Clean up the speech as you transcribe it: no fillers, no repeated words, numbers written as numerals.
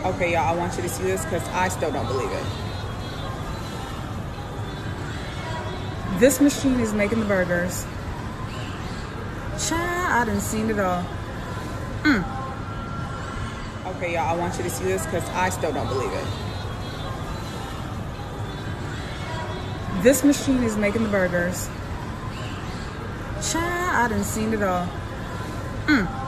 Okay, y'all, I want you to see this because I still don't believe it. This machine is making the burgers. Child, I done seen it all. Okay, y'all, I want you to see this because I still don't believe it. This machine is making the burgers. Child, I done seen it all.